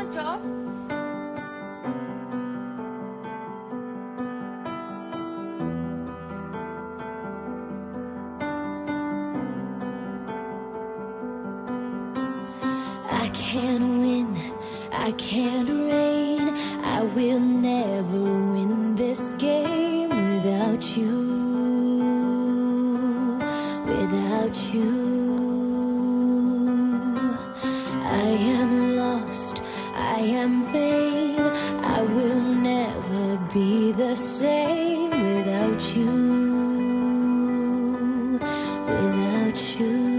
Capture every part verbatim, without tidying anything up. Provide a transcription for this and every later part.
Poncho. I can't win, I can't reign, I will never win this game without you, without you. I am lost, I am vain, I will never be the same without you, without you.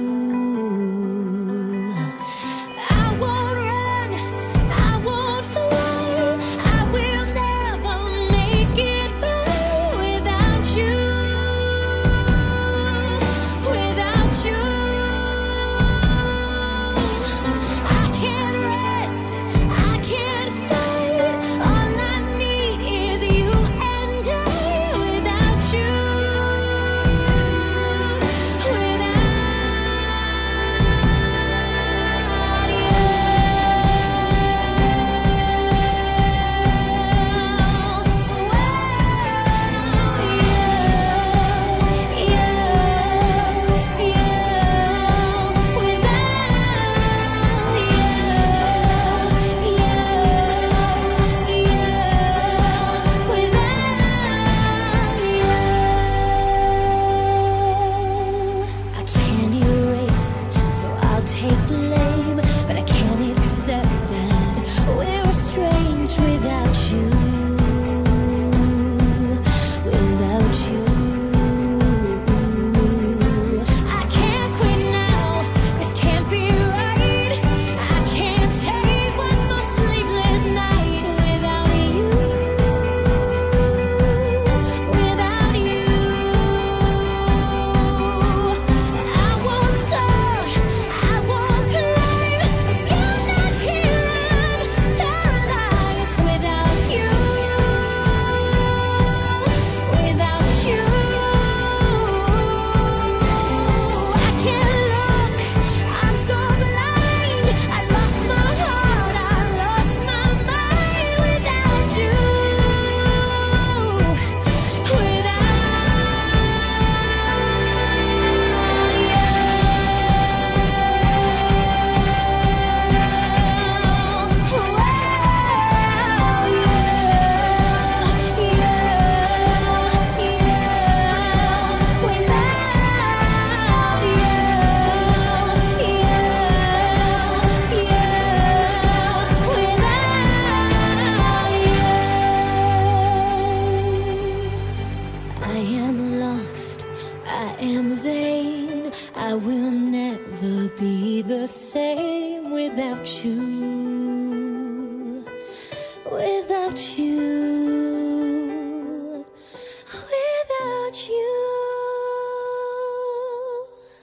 I will never be the same without you, without you.